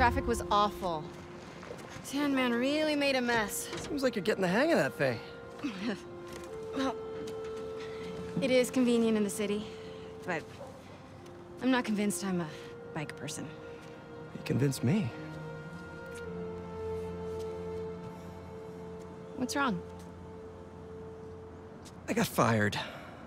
traffic was awful. Sandman really made a mess. Seems like you're getting the hang of that thing. Well, it is convenient in the city, but I'm not convinced I'm a bike person. You convinced me. What's wrong? I got fired.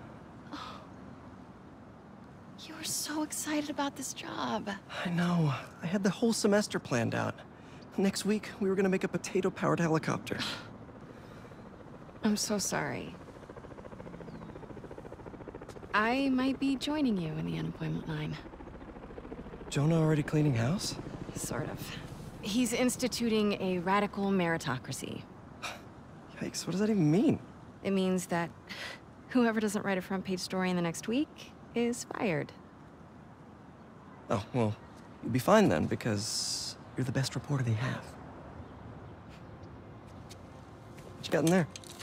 You were so excited about this job. I know. I had the whole semester planned out. Next week, we were gonna make a potato-powered helicopter. I'm so sorry. I might be joining you in the unemployment line. Jonah already cleaning house? Sort of. He's instituting a radical meritocracy. Yikes, what does that even mean? It means that whoever doesn't write a front-page story in the next week is fired. Oh, well, you'll be fine then, because you're the best reporter they have. What you got in there?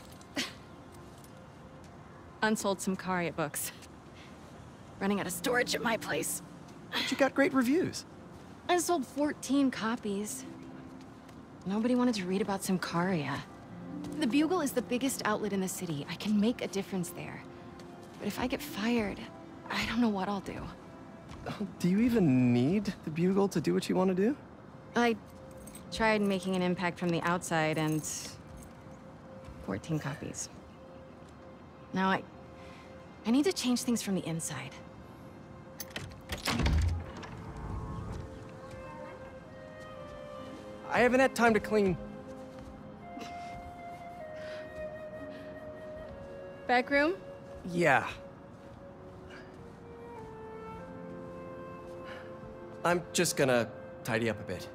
Unsold Sicaria books. Running out of storage at my place. But you got great reviews. I sold 14 copies. Nobody wanted to read about Sicaria. The Bugle is the biggest outlet in the city. I can make a difference there. But if I get fired, I don't know what I'll do. Do you even need the Bugle to do what you want to do? I tried making an impact from the outside and 14 copies. Now I need to change things from the inside. I haven't had time to clean. Back room? Yeah. I'm just gonna tidy up a bit.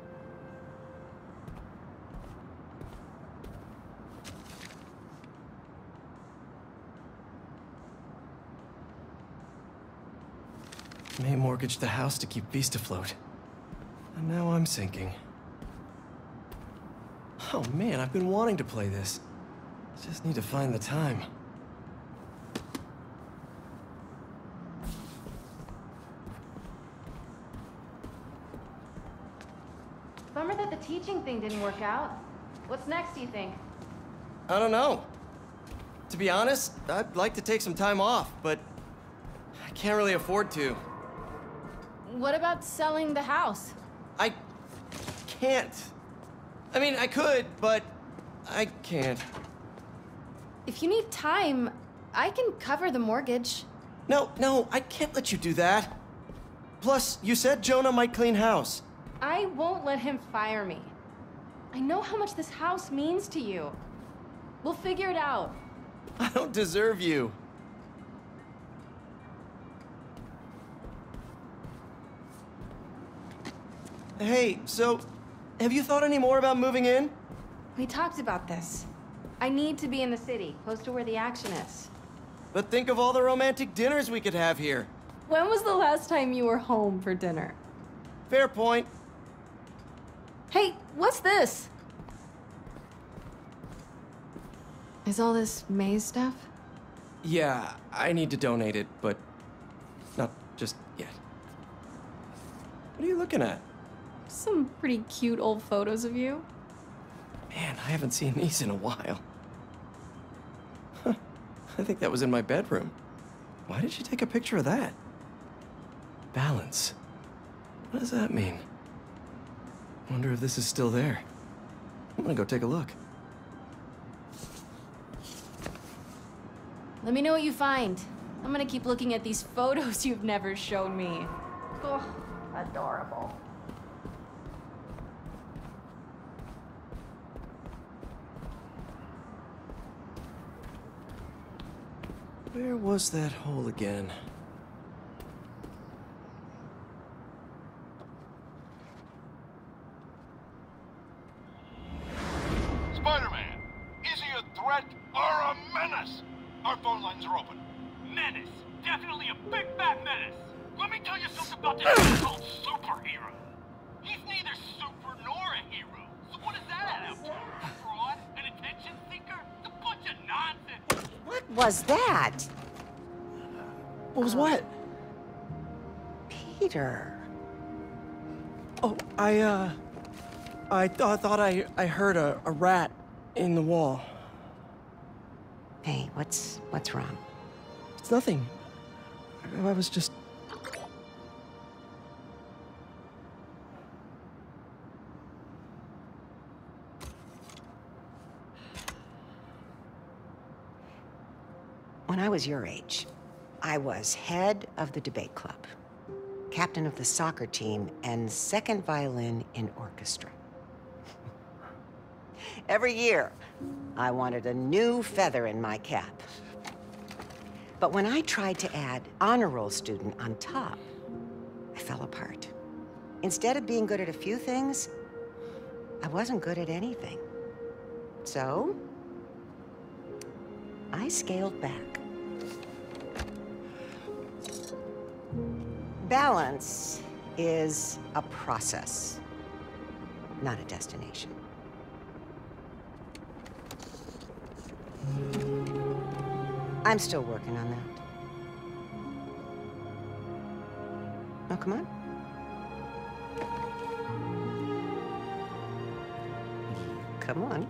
May mortgaged the house to keep Beast afloat. And now I'm sinking. Oh man, I've been wanting to play this. Just need to find the time. Bummer that the teaching thing didn't work out. What's next, do you think? I don't know. To be honest, I'd like to take some time off, but I can't really afford to. What about selling the house? I can't. I mean, I could, but I can't. If you need time, I can cover the mortgage. No, I can't let you do that. Plus, you said Jonah might clean house. I won't let him fire me. I know how much this house means to you. We'll figure it out. I don't deserve you. Hey, so, have you thought any more about moving in? We talked about this. I need to be in the city, close to where the action is. But think of all the romantic dinners we could have here. When was the last time you were home for dinner? Fair point. Hey, what's this? Is all this May's stuff? Yeah, I need to donate it, but not just yet. What are you looking at? Some pretty cute old photos of you. Man, I haven't seen these in a while. Huh. I think that was in my bedroom. Why did you take a picture of that? Balance. What does that mean? Wonder if this is still there. I'm gonna go take a look. Let me know what you find. I'm gonna keep looking at these photos you've never shown me. Oh, adorable. Where was that hole again? Spider-Man, is he a threat or a menace? Our phone lines are open. Menace. Definitely a big fat menace. Let me tell you something about this thing called superhero. He's neither super nor a hero. So what is that out to? A fraud? An attention seeker? A bunch of nonsense. What was that? What was what? Peter. Oh, I thought I heard a rat in the wall. Hey, what's wrong? It's nothing. I was just... When I was your age, I was head of the debate club, captain of the soccer team, and second violin in orchestra. Every year, I wanted a new feather in my cap. But when I tried to add honor roll student on top, I fell apart. Instead of being good at a few things, I wasn't good at anything. So, I scaled back. Balance is a process, not a destination. I'm still working on that. Oh, come on. Come on.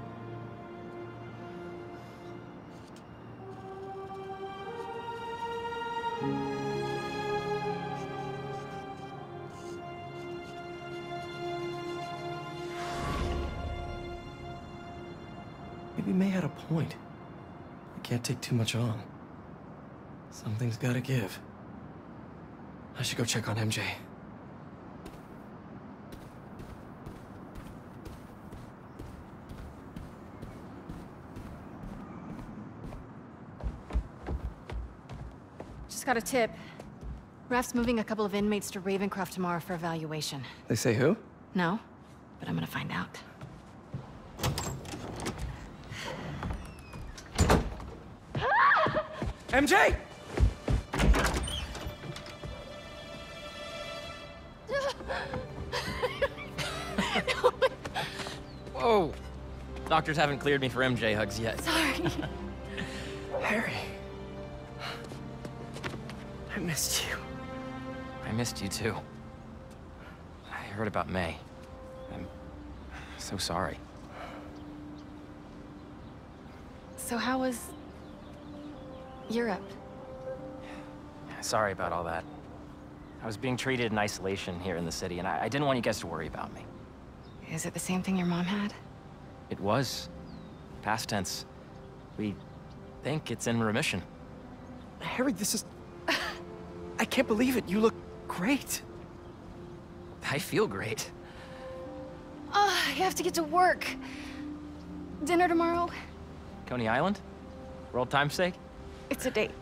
Maybe May had a point. I can't take too much on. Something's gotta give. I should go check on MJ. Just got a tip. Raph's moving a couple of inmates to Ravencroft tomorrow for evaluation. They say who? No, but I'm gonna find out. MJ! Whoa! Doctors haven't cleared me for MJ hugs yet. Sorry. Harry. I missed you. I missed you too. I heard about May. I'm so sorry. So how was Europe? Sorry about all that. I was being treated in isolation here in the city, and I didn't want you guys to worry about me. Is it the same thing your mom had? It was. Past tense. We think it's in remission. Harry, this is... I can't believe it. You look great. I feel great. I have to get to work. Dinner tomorrow? Coney Island? For old time's sake? It's a date.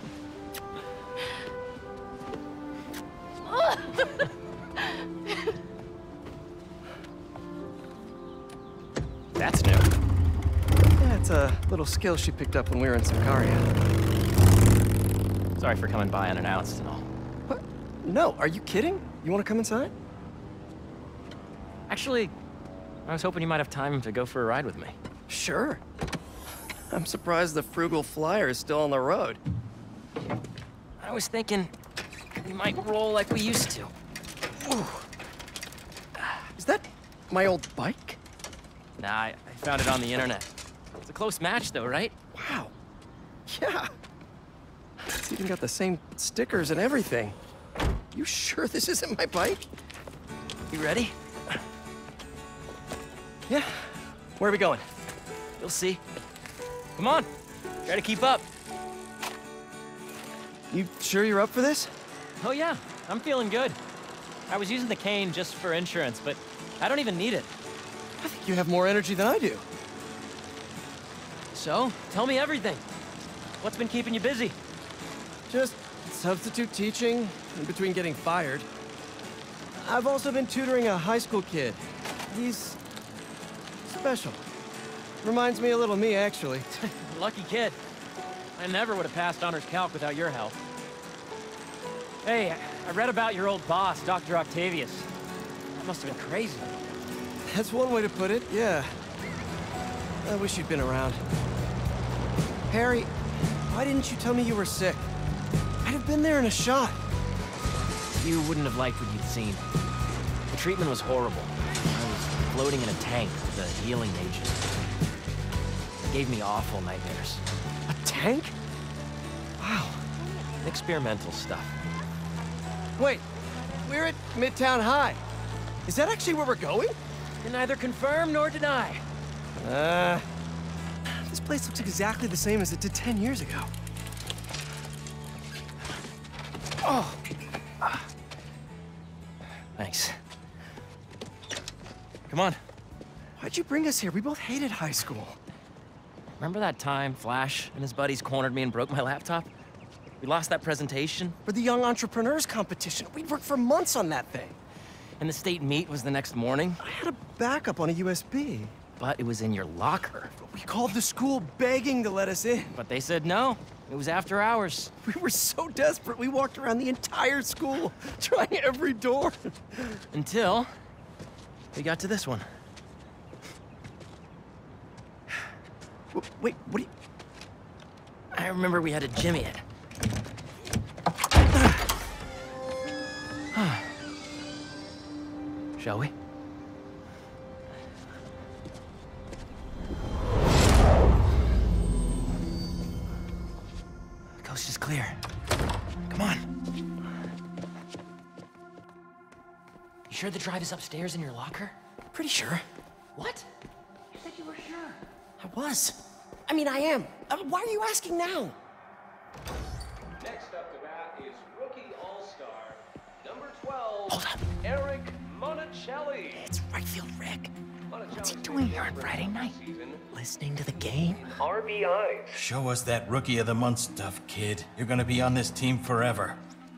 That's new. Yeah, it's a little skill she picked up when we were in Sicaria. Sorry for coming by unannounced and all. What? No, are you kidding? You want to come inside? Actually, I was hoping you might have time to go for a ride with me. Sure. I'm surprised the frugal flyer is still on the road. I was thinking we might roll like we used to. Ooh. Is that my old bike? Nah, I found it on the internet. It's a close match though, right? Wow. Yeah. It's even got the same stickers and everything. You sure this isn't my bike? You ready? Yeah. Where are we going? You'll see. Come on, try to keep up. You sure you're up for this? Oh yeah, I'm feeling good. I was using the cane just for insurance, but I don't even need it. I think you have more energy than I do. So, tell me everything. What's been keeping you busy? Just substitute teaching in between getting fired. I've also been tutoring a high school kid. He's special. Reminds me a little of me, actually. Lucky kid. I never would have passed honors calc without your help. Hey, I read about your old boss, Dr. Octavius. That must have been crazy. That's one way to put it, yeah. I wish you'd been around. Harry, why didn't you tell me you were sick? I'd have been there in a shot. You wouldn't have liked what you'd seen. The treatment was horrible. I was floating in a tank with a healing agent. It gave me awful nightmares. A tank? Wow. Experimental stuff. Wait, we're at Midtown High. Is that actually where we're going? Can neither confirm nor deny. This place looks exactly the same as it did 10 years ago. Oh. Thanks. Come on. Why'd you bring us here? We both hated high school. Remember that time Flash and his buddies cornered me and broke my laptop? We lost that presentation, For the Young Entrepreneurs competition. We'd worked for months on that thing. and the state meet was the next morning, I had a backup on a USB. but it was in your locker. We called the school begging to let us in. But they said no. It was after hours. We were so desperate, we walked around the entire school, trying every door. Until we got to this one. Wait, what do you... I remember we had to jimmy it. Shall we? The coast is clear. Come on. You sure the drive is upstairs in your locker? Pretty sure. What? You said you were sure. I was. I mean, I am. Why are you asking now? Next up to bat is rookie all-star, number 12, Hold on. Eric Monticelli. It's right field Rick. What's he doing here on Friday night? Listening to the game? RBIs. Show us that Rookie of the Month stuff, kid. You're gonna be on this team forever.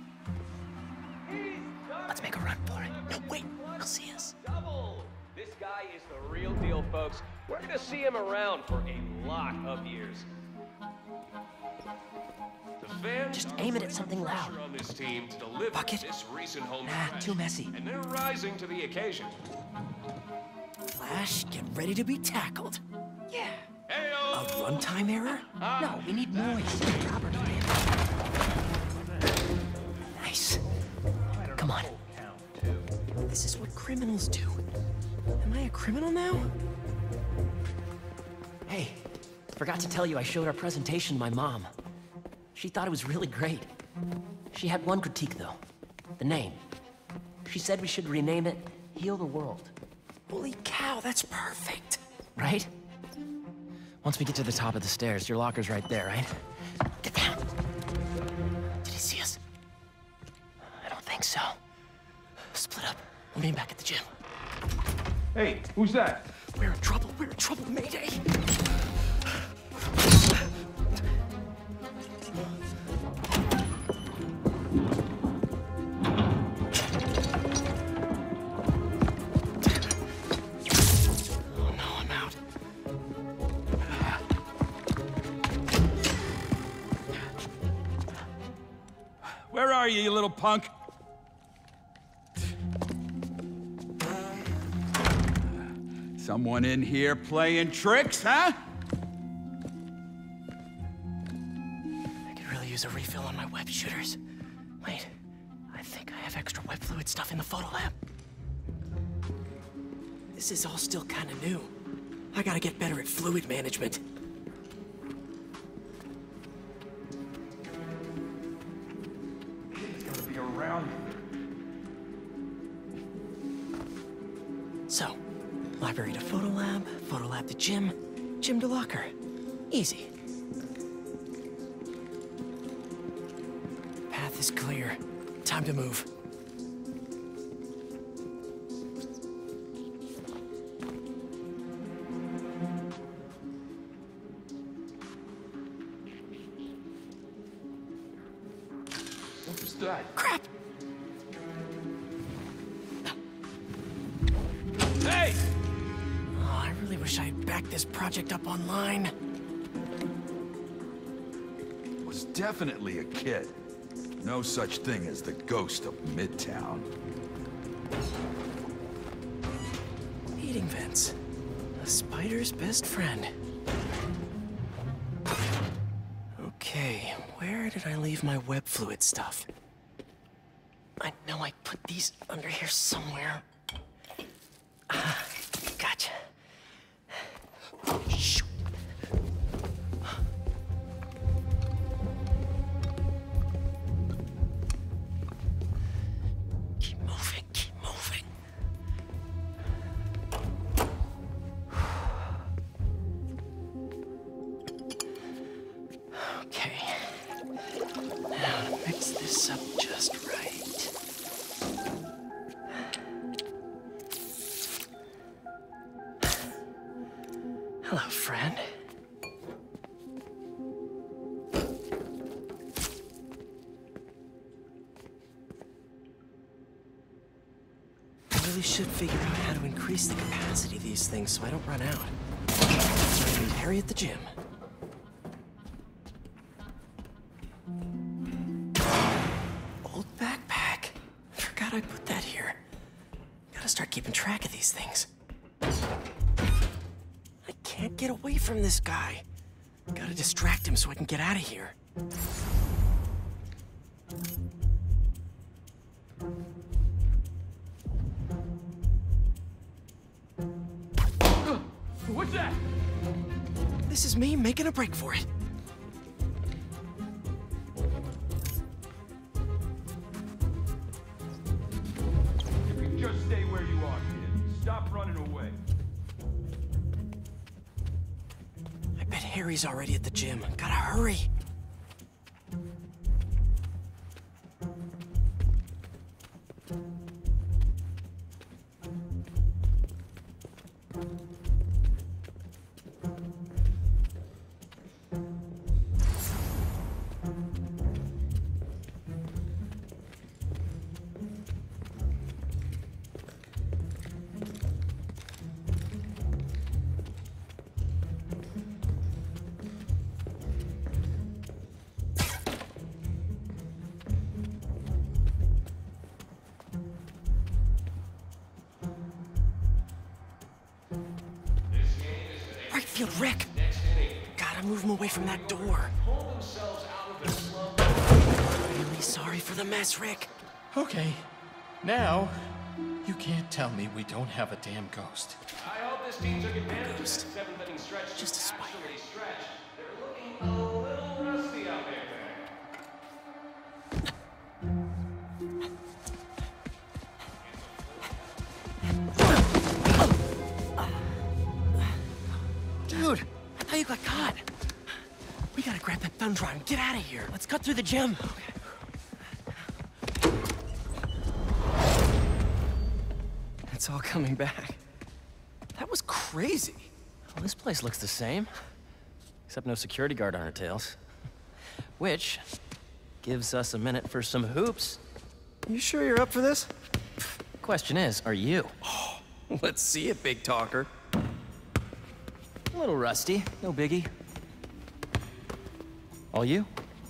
Let's make a run for it. No, wait. He'll see us. Double. This guy is the real deal, folks. We're gonna see him around for a lot of years. The fans Just aim it at something loud. on this team to deliver Bucket? this recent home Nah, stretch, too messy. and they're rising to the occasion. Flash, get ready to be tackled. Yeah. Heyo! A runtime error? No, we need noise. Property damage. Nice. Come on. This is what criminals do. Am I a criminal now? Hey, forgot to tell you I showed our presentation to my mom. She thought it was really great. She had one critique, though. The name. She said we should rename it Heal the World. Holy cow, that's perfect. Right? Once we get to the top of the stairs, your locker's right there, right? Get down. Did he see us? I don't think so. Split up. We'll meet him back at the gym. Hey, who's that? We're in trouble. We're in trouble. Mayday. Oh no, I'm out. Where are you, you little punk? Someone in here playing tricks, huh? I could really use a refill on my web shooters. Wait, I think I have extra web fluid stuff in the photo lab. This is all still kind of new. I gotta get better at fluid management. It's gonna be around. So, library to photo lab to gym, gym to locker. Easy. Path is clear. Time to move. What's that? Crap! Hey! Oh, I really wish I had backed this project up online. Was definitely a kid. No such thing as the ghost of Midtown. Heating vents. A spider's best friend. Okay, where did I leave my web fluid stuff? I know I put these under here somewhere. Gotcha. Shoot. Keep moving, keep moving. Okay. Now mix this up just right. Hello, friend. I really should figure out how to increase the capacity of these things so I don't run out. So I meet Harry at the gym. Old backpack. Forgot I put that here. Gotta start keeping track of these things. I can't get away from this guy. Gotta distract him so I can get out of here. What's that? This is me making a break for it. You can just stay where you are, kid. Stop running away. I bet Harry's already at the gym. Gotta hurry. Right field, Rick. Gotta move him away from that door. Really sorry for the mess, Rick. Okay, now you can't tell me we don't have a damn ghost. I hope this team took advantage of the Ghost. seventh inning stretch to Just a spider. actually stretch. They're looking a little rusty out there. Dude, I thought you got caught. We gotta grab that thumb drive and get out of here. Let's cut through the gym. It's all coming back. That was crazy. Well, this place looks the same. Except no security guard on our tails. Which gives us a minute for some hoops. You sure you're up for this? Question is, are you? Let's see it, big talker. A little rusty, no biggie. All you?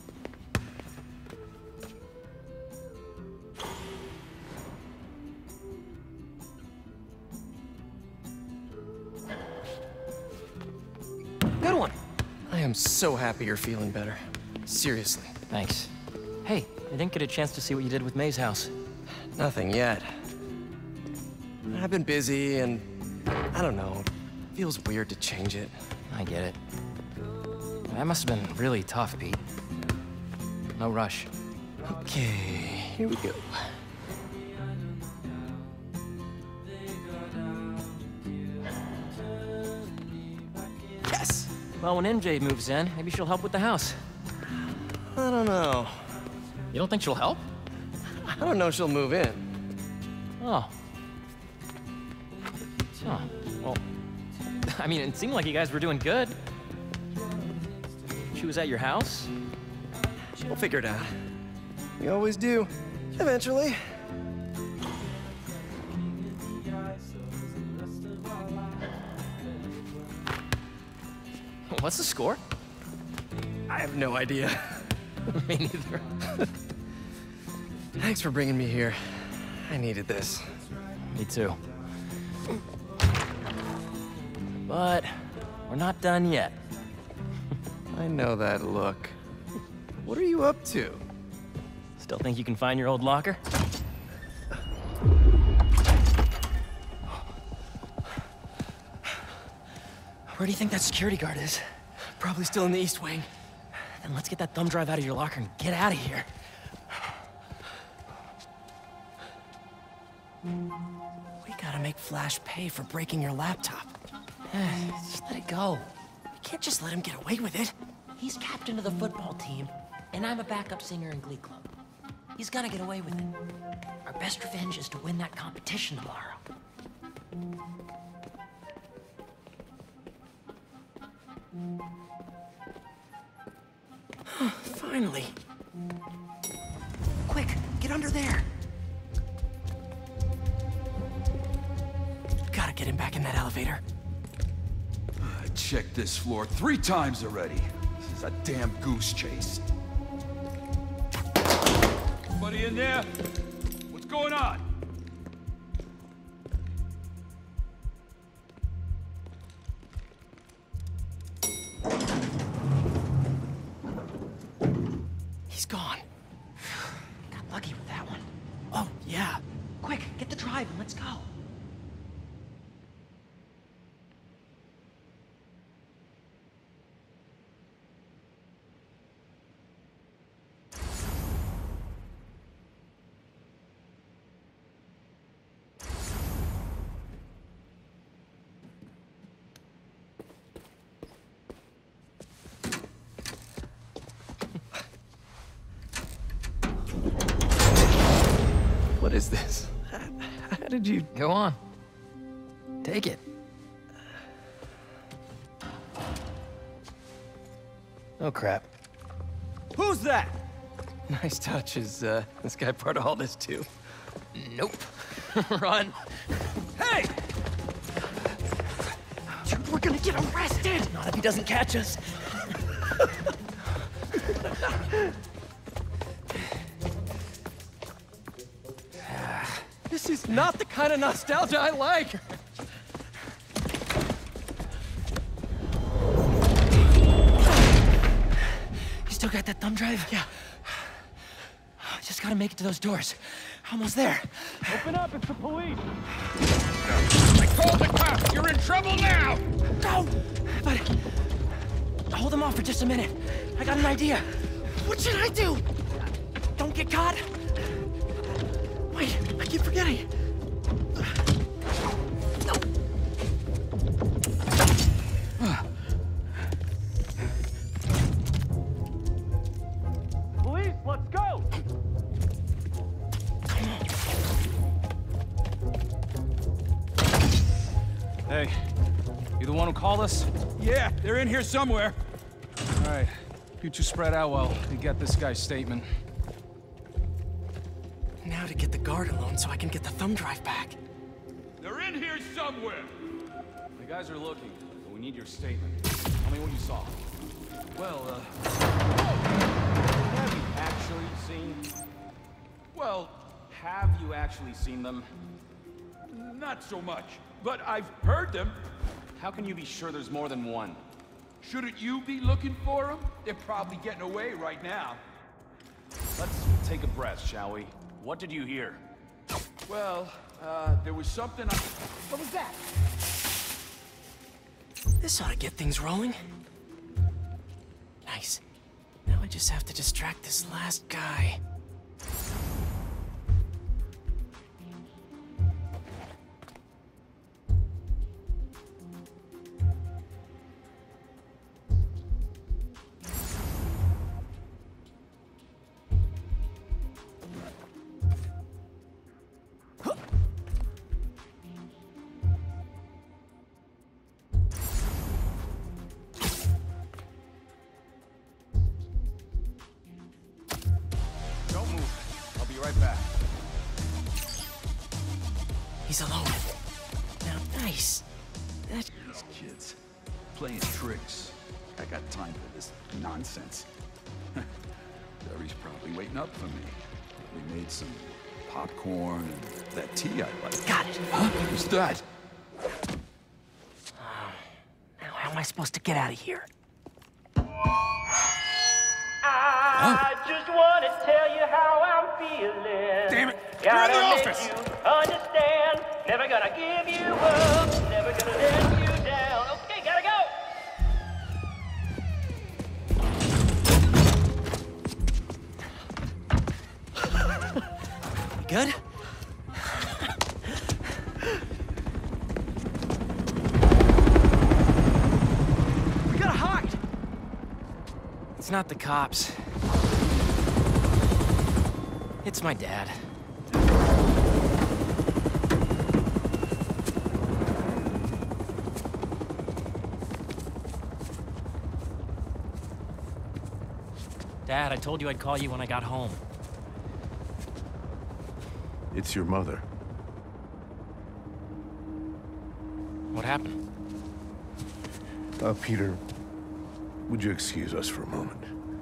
Good one. I am so happy you're feeling better. Seriously. Thanks. Hey, I didn't get a chance to see what you did with May's house. Nothing yet. I've been busy and I don't know. Feels weird to change it. I get it. That must have been really tough, Pete. No rush. Okay, here we go. Yes! Well, when MJ moves in, maybe she'll help with the house. I don't know. You don't think she'll help? I don't know she'll move in. Oh. Oh, well, I mean, it seemed like you guys were doing good. She was at your house? We'll figure it out. We always do. Eventually. What's the score? I have no idea. Me neither. Thanks for bringing me here. I needed this. Me too. But we're not done yet. I know that look. What are you up to? Still think you can find your old locker? Where do you think that security guard is? Probably still in the East Wing. Then let's get that thumb drive out of your locker and get out of here. We gotta make Flash pay for breaking your laptop. Just let it go. You can't just let him get away with it. He's captain of the football team, and I'm a backup singer in Glee Club. He's gonna get away with it. Our best revenge is to win that competition tomorrow. Finally. Quick, get under there. Gotta get him back in that elevator. I checked this floor 3 times already. This is a damn goose chase. Anybody in there? What's going on? He's gone. Got lucky with that one. Oh, yeah. Quick, get the drive and let's go. What is this? How did you... Go on. Take it. Oh, crap. Who's that? Nice touch. Is this guy part of all this, too? Nope. Run. Hey! Dude, we're gonna get arrested! Not if he doesn't catch us. This is not the kind of nostalgia I like! You still got that thumb drive? Yeah. Just gotta make it to those doors. Almost there. Open up, it's the police! I called the cops! You're in trouble now! Go! But... hold them off for just a minute. I got an idea. What should I do? Don't get caught. Wait, I keep forgetting. Police, let's go! Hey, you the one who called us? Yeah, they're in here somewhere. All right, you two spread out while we get this guy's statement. Now to get the guard alone so I can get the thumb drive back. They're in here somewhere. The guys are looking, but we need your statement. Tell me what you saw. Well, have you actually seen... Well, have you actually seen them? Not so much, but I've heard them. How can you be sure there's more than one? Shouldn't you be looking for them? They're probably getting away right now. Let's take a breath, shall we? What did you hear? Well, there was something I... What was that? This ought to get things rolling. Nice. Now I just have to distract this last guy. Don't move. I'll be right back. He's alone. Now, nice. That... These kids playing tricks. I got time for this nonsense. Barry's probably waiting up for me. We made some popcorn and that tea I like. Got it. Who's that? Now, how am I supposed to get out of here? I just want to tell you how I'm feeling. Damn it! Gotta You're in the make office! you understand. Never gonna give you up. Never gonna let you down. Okay, gotta go. It's not the cops. It's my dad. Dad, I told you I'd call you when I got home. It's your mother. What happened? Peter, would you excuse us for a moment?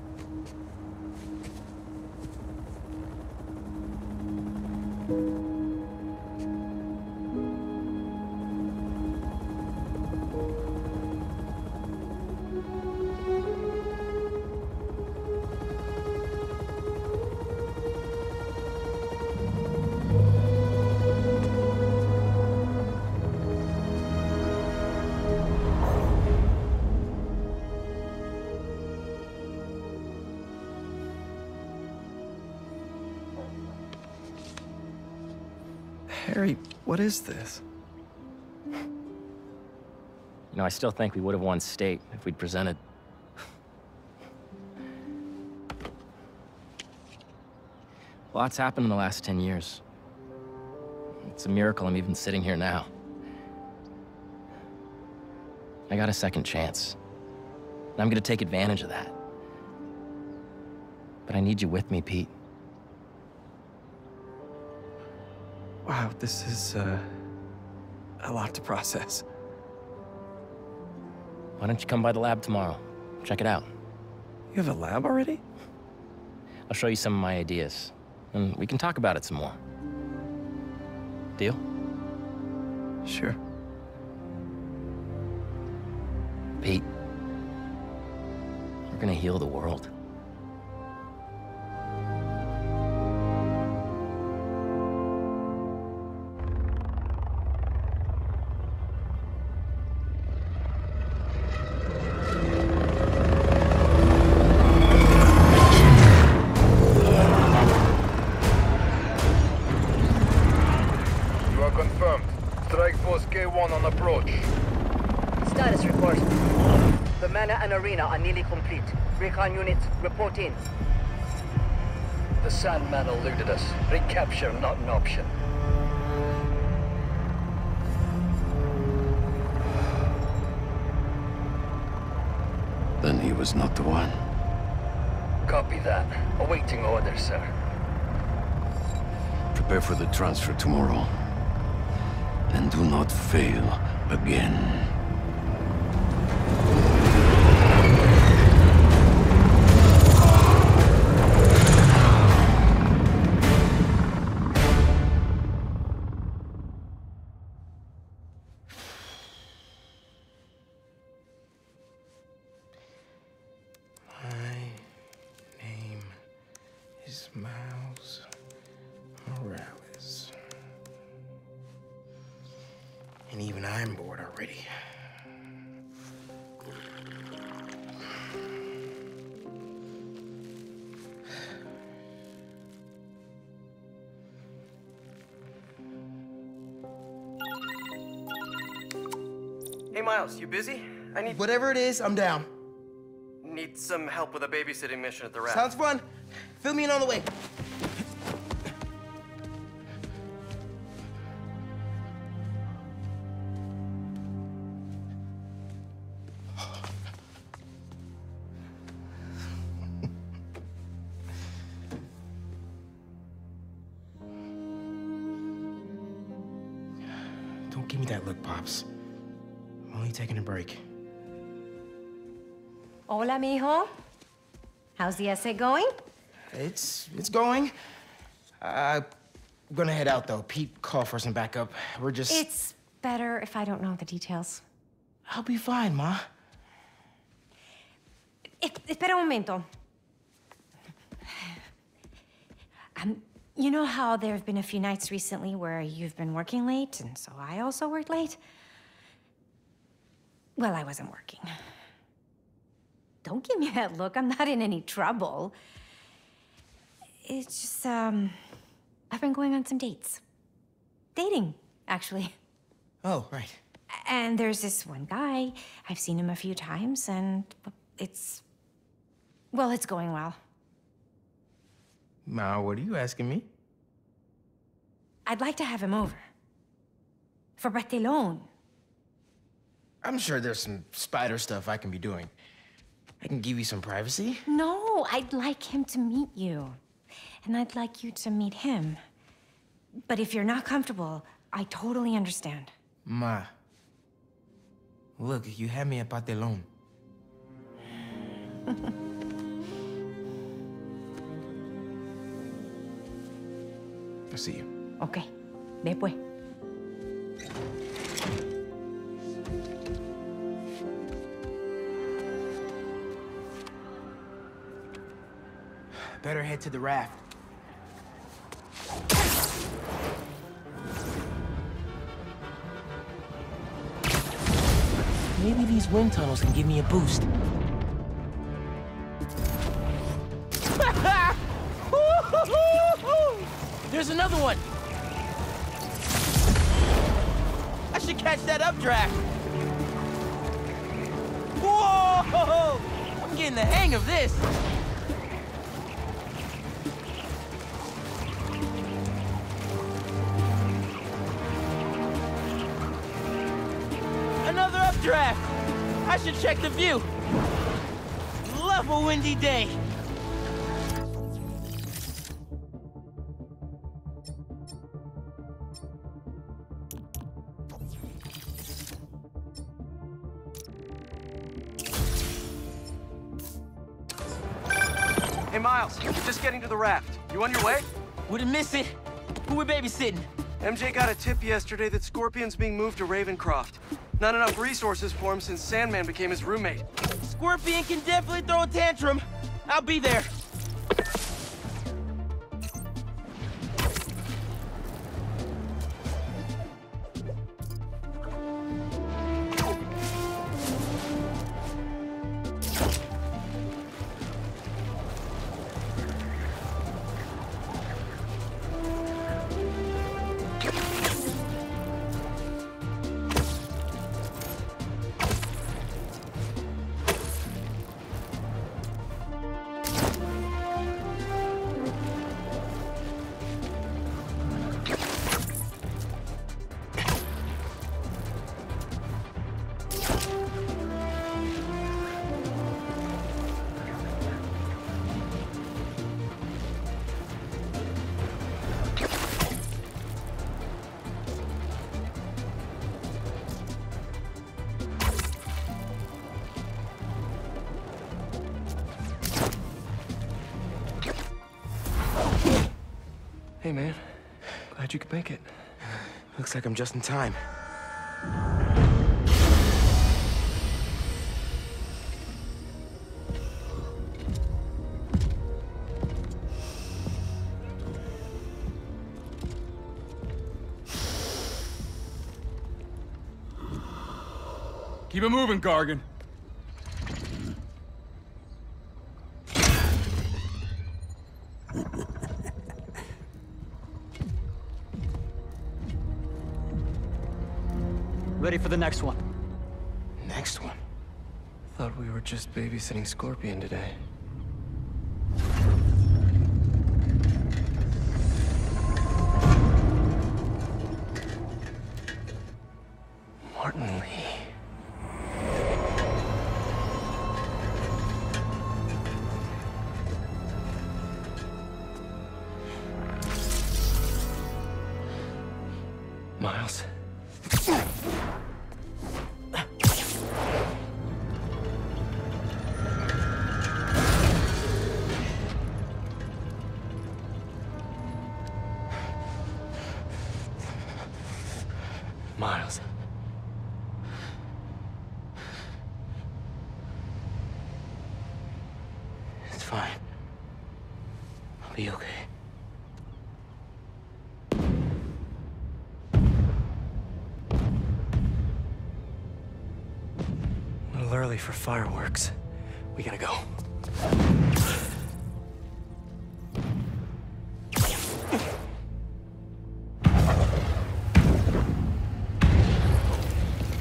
Harry, what is this? You know, I still think we would have won state if we'd presented. Lots happened in the last 10 years. It's a miracle I'm even sitting here now. I got a second chance. And I'm gonna take advantage of that. But I need you with me, Pete. Wow, this is, a lot to process. Why don't you come by the lab tomorrow? Check it out. You have a lab already? I'll show you some of my ideas, and we can talk about it some more. Deal? Sure. Pete, we're gonna heal the world. Arena are nearly complete. Recon units, report in. The Sandman eluded us. Recapture not an option. Then he was not the one. Copy that. Awaiting orders, sir. Prepare for the transfer tomorrow. And do not fail again. And even I'm bored already. Hey, Miles, you busy? I need... Whatever it is, I'm down. Need some help with a babysitting mission at the rap. Sounds fun. Fill me in on the way. Don't give me that look, Pops. I'm only taking a break. Hola, mijo. How's the essay going? It's going. I'm gonna head out, though. Pete called for some backup. We're just... It's better if I don't know the details. I'll be fine, Ma. Espera un momento. You know how there have been a few nights recently where you've been working late, and so I also worked late? Well, I wasn't working. Don't give me that look. I'm not in any trouble. It's just, I've been going on some dates. Dating, actually. Oh, right. And there's this one guy. I've seen him a few times, and it's Well, it's going well. Ma, what are you asking me? I'd like to have him over. For Barthelone. I'm sure there's some spider stuff I can be doing. I can give you some privacy. No, I'd like him to meet you. And I'd like you to meet him. But if you're not comfortable, I totally understand. Ma, look, you had me at Barthelone. I'll see you. Okay, después. Better head to the raft. Maybe these wind tunnels can give me a boost. There's another one! I should catch that updraft! Whoa! I'm getting the hang of this! Another updraft! I should check the view! Love a windy day! Hey, Miles, just getting to the raft. You on your way? Wouldn't miss it. Who we babysitting? MJ got a tip yesterday that Scorpion's being moved to Ravencroft. Not enough resources for him since Sandman became his roommate. Scorpion can definitely throw a tantrum. I'll be there. Hey, man. Glad you could make it. Looks like I'm just in time. Keep it moving, Gargan. Ready for the next one. Next one? Thought we were just babysitting Scorpion today. Martin Lee. Miles. Miles. It's fine. I'll be okay. A little early for fireworks. We gotta go.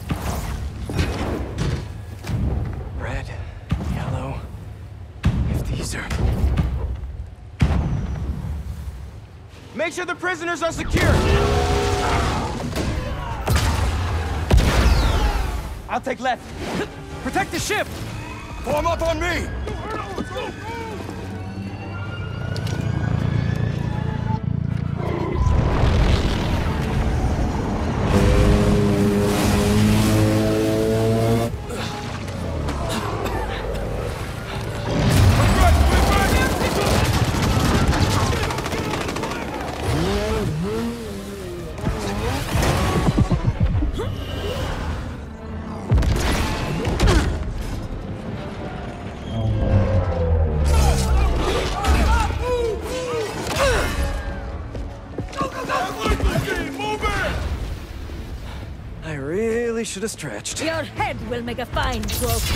Red, yellow. If Make sure the prisoners are secure! I'll take left. Protect the ship! Form up on me! Should have stretched. Your head will make a fine trophy.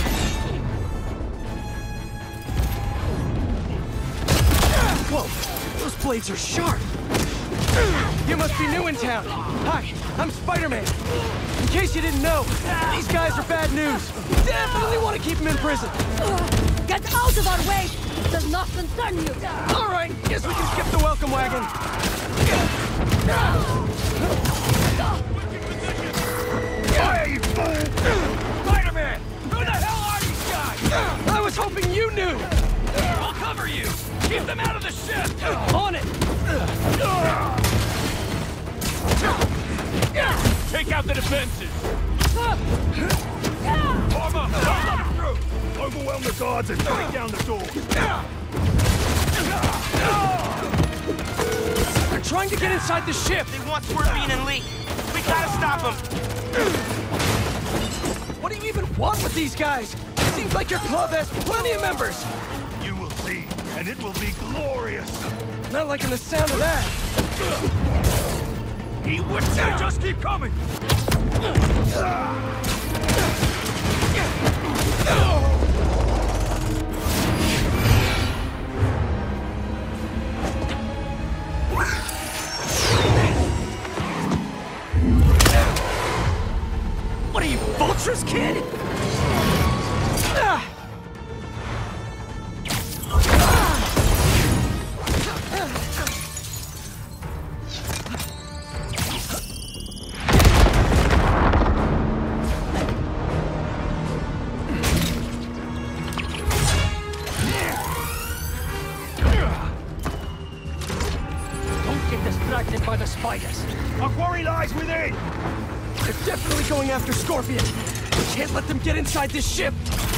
Whoa! Those blades are sharp! You must be new in town. Hi, I'm Spider-Man. In case you didn't know, these guys are bad news. Definitely want to keep them in prison. Get out of our way! It does not concern you! All right, guess we can skip the welcome wagon. Fire, you fool! Spider-Man! Who the hell are these guys? I was hoping you knew! I'll cover you! Keep them out of the ship! On it! Take out the defenses! Form up! Let them through! Overwhelm the guards and break down the door! They're trying to get inside the ship! They want Scorpion and Lee! We gotta stop them! What do you even want with these guys? Seems like your club has plenty of members! You will see, and it will be glorious! Not liking the sound of that! He would say just keep coming! What are you, Vulture's kid? Don't get distracted by the spiders. Our quarry lies within! They're definitely going after Scorpion. We can't let them get inside this ship.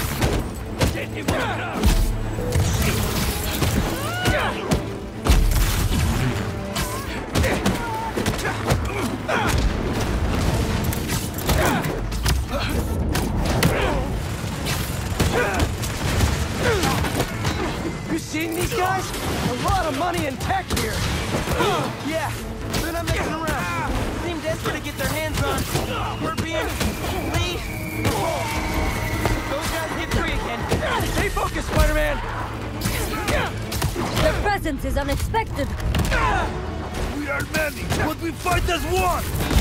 You seen these guys? A lot of money and tech here. Yeah, they're not messing around. Seem desperate to get their hands on Scorpion, Lee. Those guys get free again. Stay focused, Spider-Man. Their presence is unexpected. We are many, but we fight as one!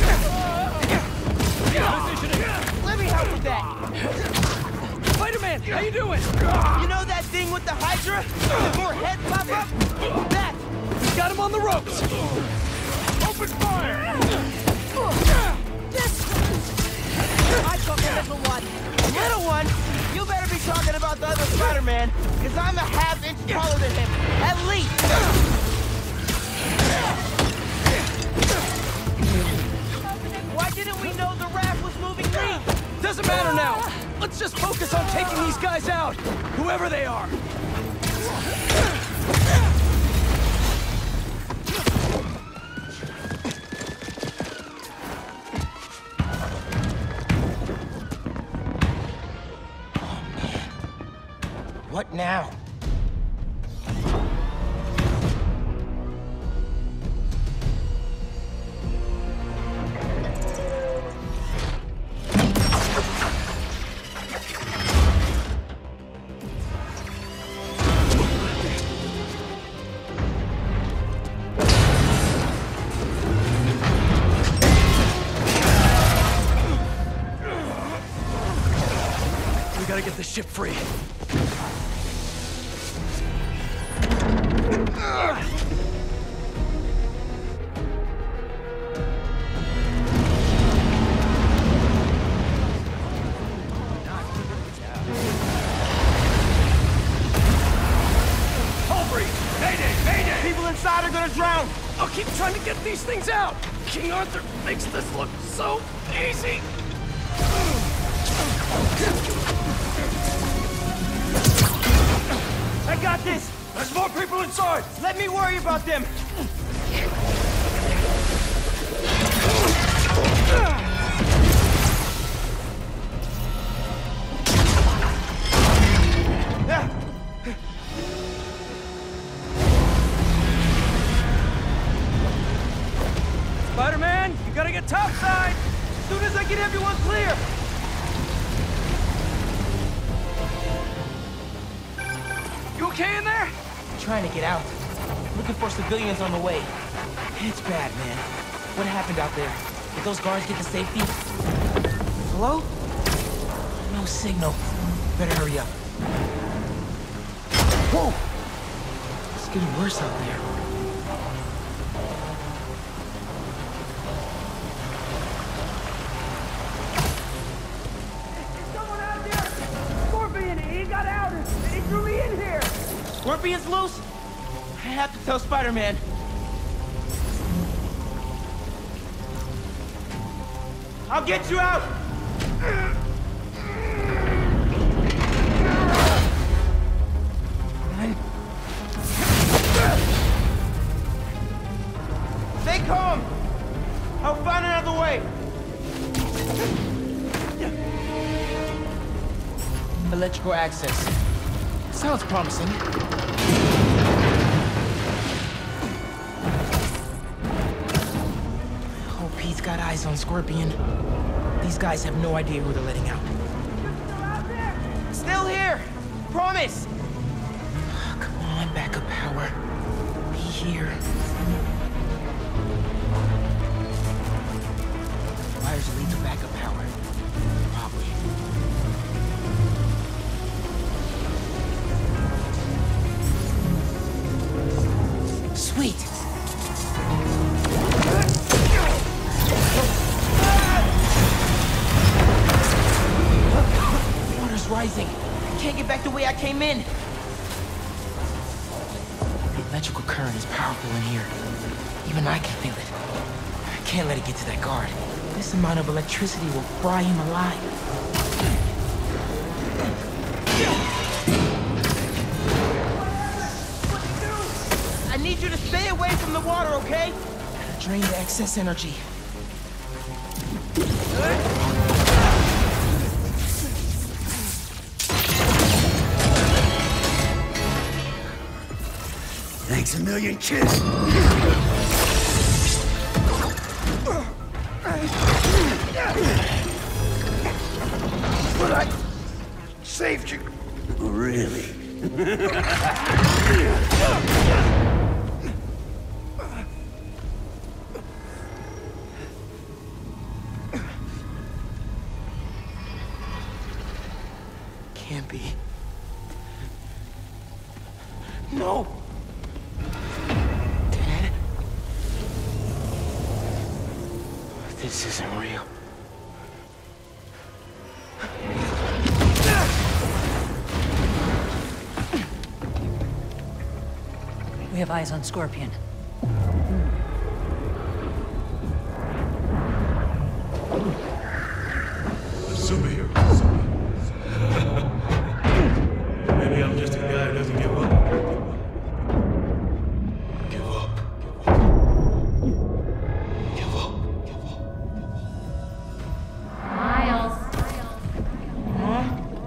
Let me help with that. Spider-Man, how you doing? You know that thing with the Hydra? The more heads pop up? That! We got him on the ropes! Open fire! I took a little one. Little one? You better be talking about the other Spider-Man, because I'm a half-inch taller than him. At least! Why didn't we know the raft was moving Lee? Doesn't matter now. Let's just focus on taking these guys out, whoever they are. What now? We gotta get the ship free. these things out! King Arthur makes this look so easy! I got this! There's more people inside! Let me worry about them! Spider-Man, you gotta get topside! As soon as I get everyone clear! You okay in there? I'm trying to get out. Looking for civilians on the way. It's bad, man. What happened out there? Did those guards get to safety? Hello? No signal. Better hurry up. Whoa! It's getting worse out there. Someone out there! Scorpion, he got out! He threw me in here! Scorpion's loose? I have to tell Spider-Man. I'll get you out! Stay calm! I'll find another way! Electrical access. Sounds promising. Hope he's got eyes on Scorpion. These guys have no idea who they're letting out. Still here! Promise! Come on, backup power. Be here. Wires lead to backup power. Probably. Sweet! Water's rising. I can't get back the way I came in. The electrical current is powerful in here. Even I can feel it. I can't let it get to that guard. This amount of electricity will fry him alive. I need you to stay away from the water, okay? Drain the excess energy. Thanks a million, kid. But I saved you. Really? Can't be. No! Dad? This isn't real. We have eyes on Scorpion. Superhero. Maybe I'm just a guy who doesn't give up. Give up. Give up. Miles. Huh?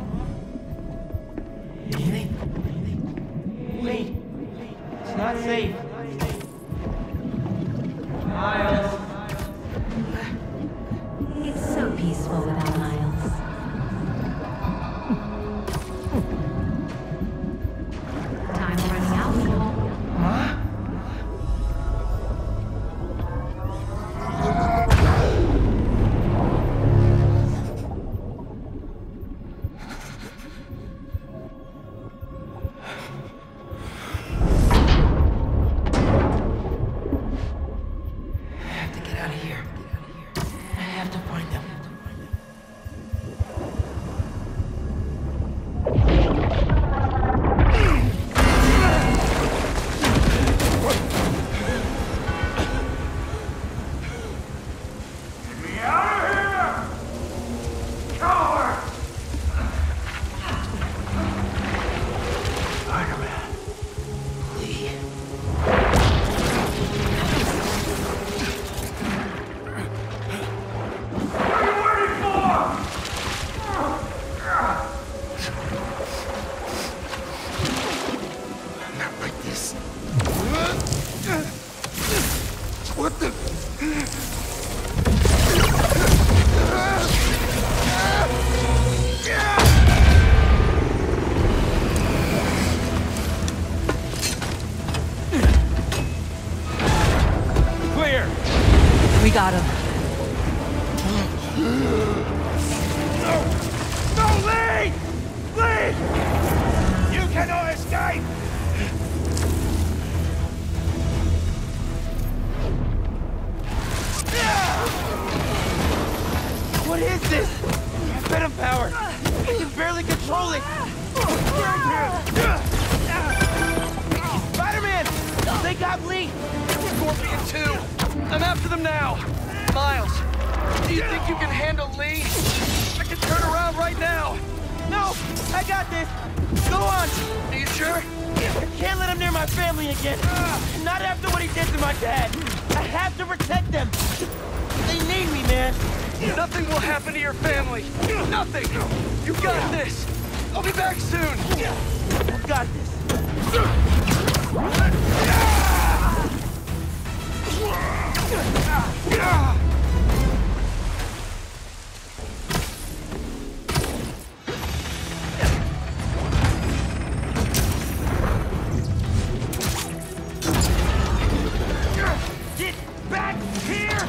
Wait. It's not safe. Miles. It's so peaceful without Miles. Time running out. Huh? I have to get out of here. I have to find them. No, Lee! Lee! You cannot escape! What is this? Venom power! I can barely control it! Spider-Man! They got Lee! Scorpion 2! I'm after them now! Miles, do you think you can handle Lee? I can turn around right now! No! I got this! Go on! Are you sure? I can't let him near my family again! Not after what he did to my dad! I have to protect them! They need me, man! Nothing will happen to your family! Nothing! You got this! I'll be back soon! I've got this! Get back here!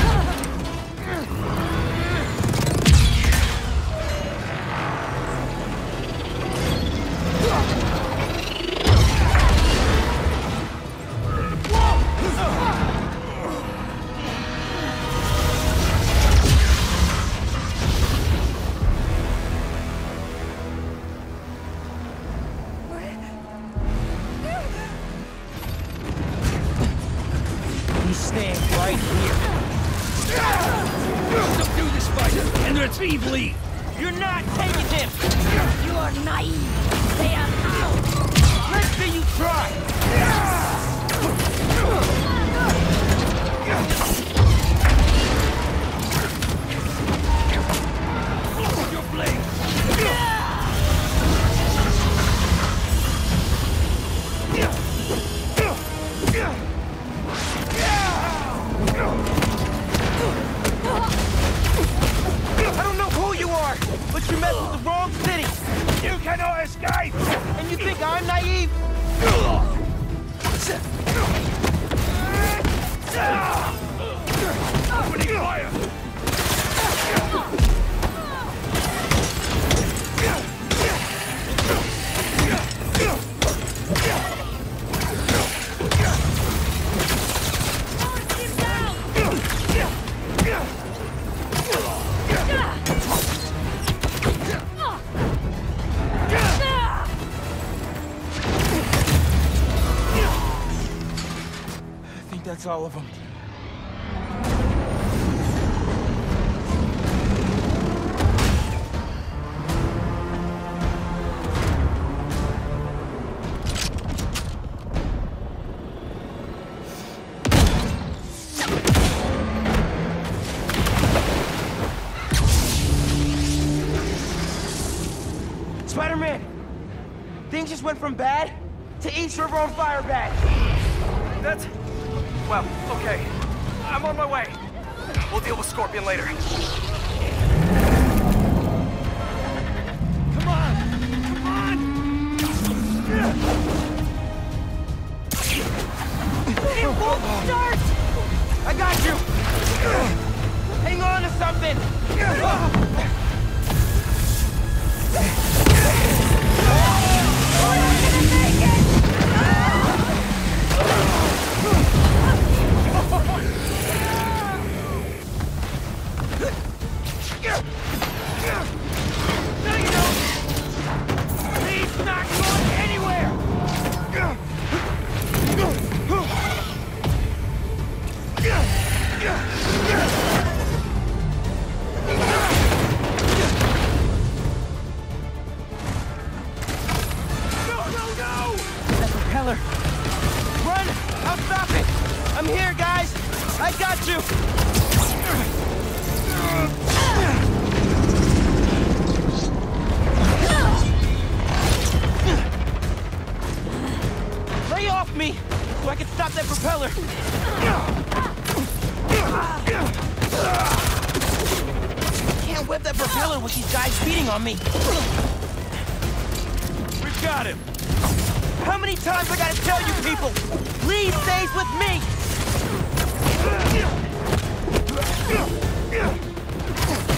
You're not taking him! You are naive! They are out! Let's see you try! Your blade! I don't know who you are, but you messed with the wrong city. You cannot escape! And you think I'm naive? Opening fire! That's all of them. Spider-Man! Things just went from bad to East River on fire bad. That's... well, okay. I'm on my way. We'll deal with Scorpion later. Come on! Come on! It won't start! I got you! Hang on to something! We're not gonna make it! No, you don't! He's not going anywhere! No! That propeller! Run! I'll stop it! I'm here, guys! I got you! Lay off me, so I can stop that propeller! Can't whip that propeller with these guys beating on me! We've got him! How many times I gotta tell you people? Lee stays with me!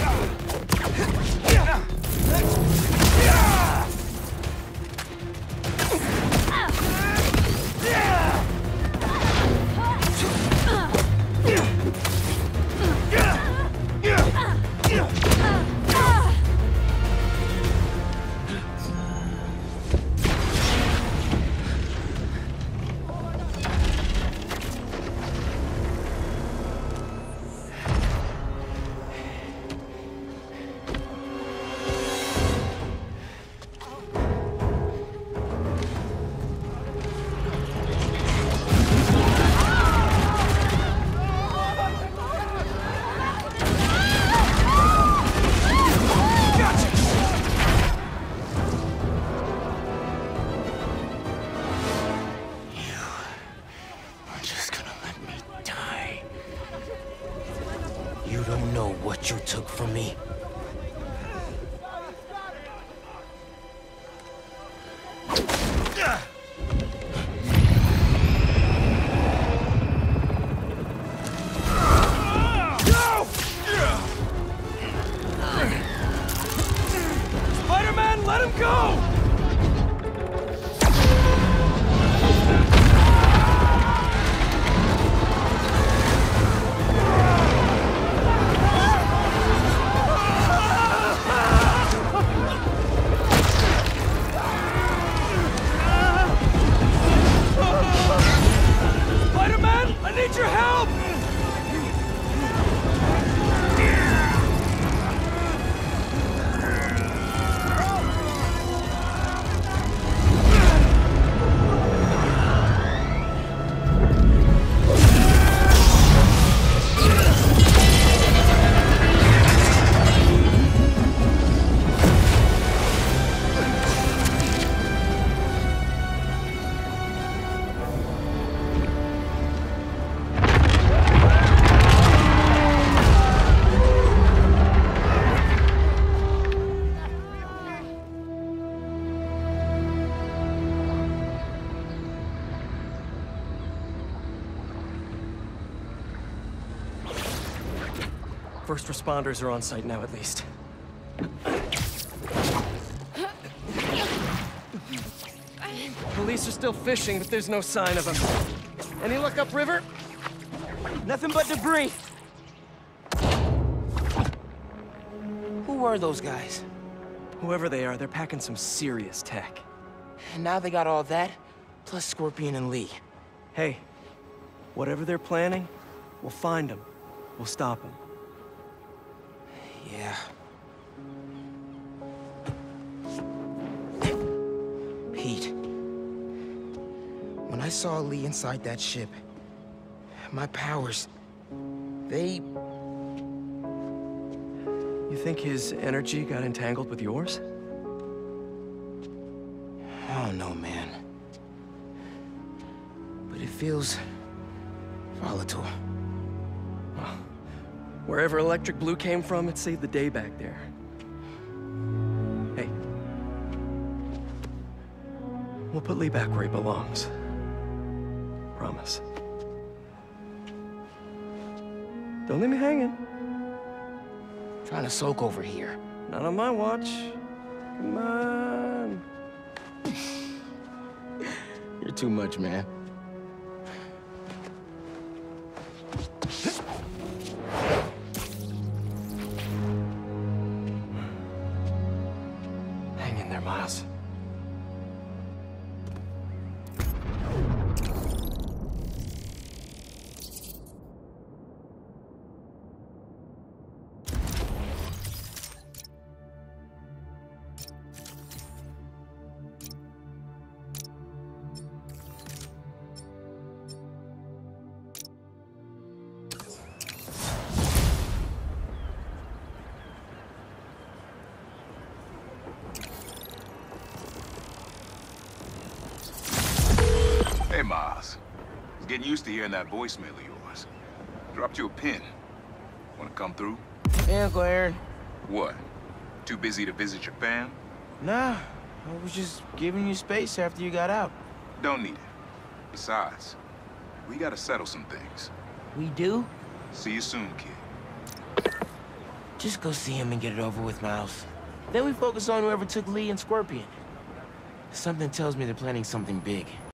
from me. Spider-Man, let him go! Spider-Man, I need your help! First responders are on site now, at least. Police are still fishing, but there's no sign of them. Any luck upriver? Nothing but debris. Who were those guys? Whoever they are, they're packing some serious tech. And now they got all that, plus Scorpion and Lee. Hey, whatever they're planning, we'll find them. We'll stop them. Yeah. Pete. When I saw Lee inside that ship, my powers, they... You think his energy got entangled with yours? I don't know, man. But it feels... volatile. Well, wherever Electric Blue came from, it saved the day back there. Hey. We'll put Lee back where he belongs. Promise. Don't leave me hanging. Trying to soak over here. Not on my watch. Come on. You're too much, man. Hang in there, Miles. Hey, Miles. I was getting used to hearing that voicemail of yours. Dropped you a pin. Wanna come through? Yeah, Uncle Aaron. What? Too busy to visit your fam? Nah, I was just giving you space after you got out. Don't need it. Besides, we gotta settle some things. We do? See you soon, kid. Just go see him and get it over with, Miles. Then we focus on whoever took Lee and Scorpion. Something tells me they're planning something big.